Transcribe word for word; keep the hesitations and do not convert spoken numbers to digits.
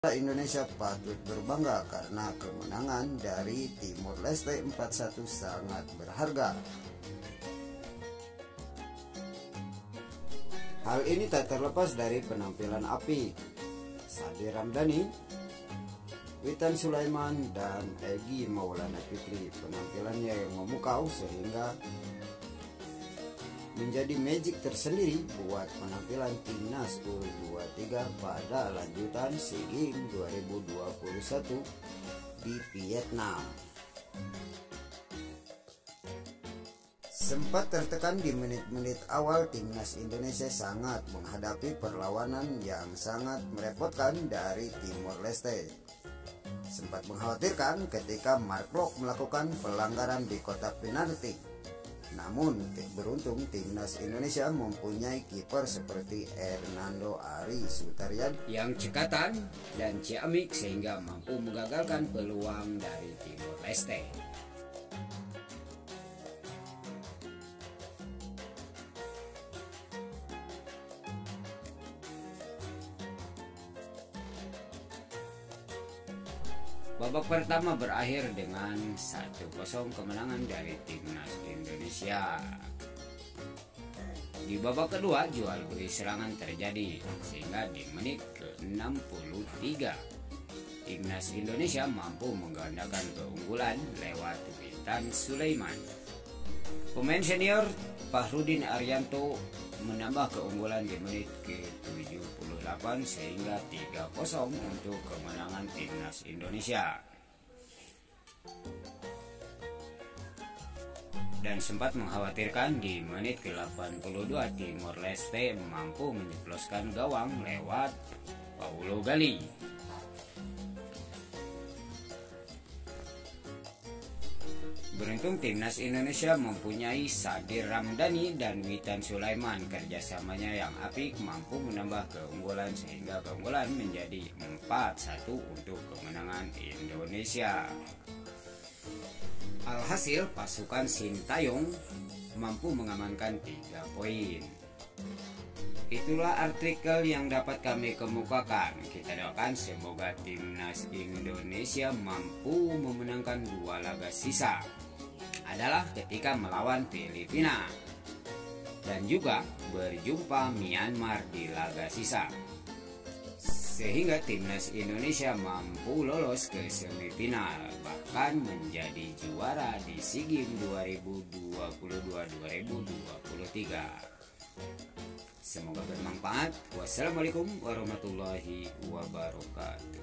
Indonesia patut berbangga karena kemenangan dari Timor Leste empat satu sangat berharga. Hal ini tak terlepas dari penampilan apik Sadir Ramdhani, Witan Sulaiman, dan Egy Maulana Fikri. Penampilannya yang memukau sehingga menjadi magic tersendiri buat penampilan timnas U dua puluh tiga pada lanjutan SEA Games dua ribu dua puluh satu di Vietnam. Sempat tertekan di menit-menit awal, timnas Indonesia sangat menghadapi perlawanan yang sangat merepotkan dari Timor Leste. Sempat mengkhawatirkan ketika Mark Klok melakukan pelanggaran di kotak penalti. Namun beruntung timnas Indonesia mempunyai kiper seperti Hernando Ari Sutaryan yang cekatan dan ciamik sehingga mampu menggagalkan peluang dari Timor Leste. Babak pertama berakhir dengan satu kosong kemenangan dari timnas Indonesia. Di babak kedua jual beli serangan terjadi sehingga di menit ke enam puluh tiga timnas Indonesia mampu menggandakan keunggulan lewat Witan Sulaiman. Pemain senior Fahrudin Arianto menambah keunggulan di menit ke tujuh puluh delapan sehingga tiga kosong untuk kemenangan timnas Indonesia. Dan sempat mengkhawatirkan di menit ke delapan puluh dua Timor Leste mampu menyeploskan gawang lewat Paulo Gali. Beruntung timnas Indonesia mempunyai Sadir Ramdhani dan Witan Sulaiman. Kerjasamanya yang apik mampu menambah keunggulan sehingga keunggulan menjadi empat satu untuk kemenangan Indonesia. Alhasil pasukan Sintayong mampu mengamankan tiga poin. Itulah artikel yang dapat kami kemukakan. Kita doakan semoga timnas Indonesia mampu memenangkan dua laga sisa, adalah ketika melawan Filipina dan juga berjumpa Myanmar di laga sisa, sehingga timnas Indonesia mampu lolos ke semifinal bahkan menjadi juara di SEA Games dua ribu dua puluh dua dua ribu dua puluh tiga. Semoga bermanfaat. Wassalamualaikum warahmatullahi wabarakatuh.